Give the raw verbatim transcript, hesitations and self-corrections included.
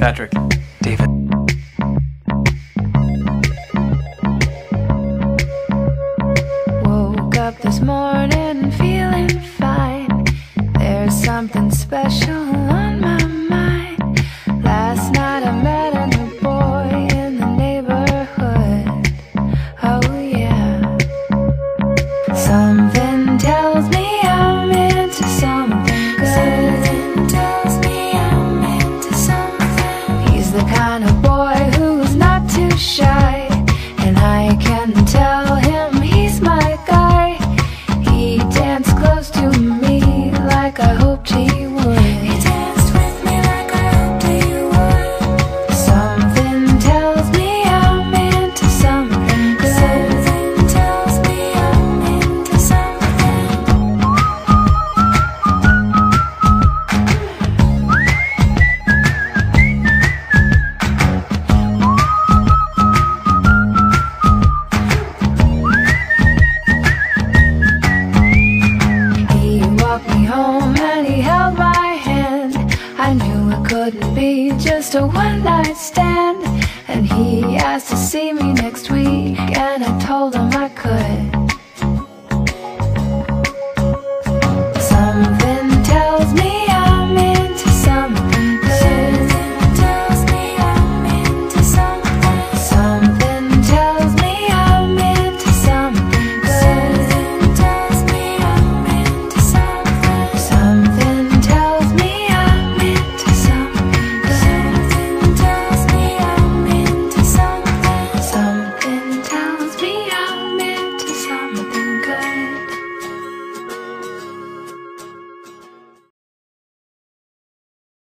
Patrick. David. Woke up this morning feeling fine. There's something special on my mind. Last night I met a new boy in the neighborhood. Oh yeah. Something tells me I'm into something good. Something tells me I'm into something. He's the kind of boy who's not too shy, and I can tell him he's my guy. He danced close to me like I hoped he would. He danced with me like I hoped he would. Something tells me I'm into something good. Something tells me I'm into something. He walked me home and he held my hand. I knew it couldn't be just a one-night stand. And he asked to see me next week, and I told him I could.